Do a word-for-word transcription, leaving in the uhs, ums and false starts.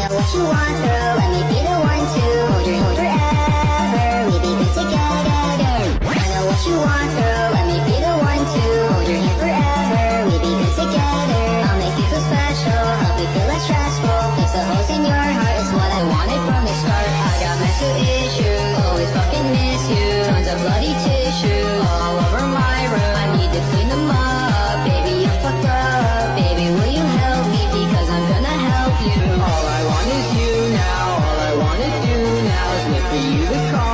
know what you want, girl. Let me be the one to hold your hand forever. We be good together. I know what you want, girl. Let me be the one to hold your hand forever. We be good together. I'll make you feel special, help you feel less stressful. Fix the holes in your heart is what I wanted from the start. I got mental issues, always fucking miss you. Tons of bloody tissue all over my room. I need to clean them up, baby, you're fucked up. Baby, will you help me, because I'm gonna help you. All I want is you now, all I wanna do now is wait for you to call.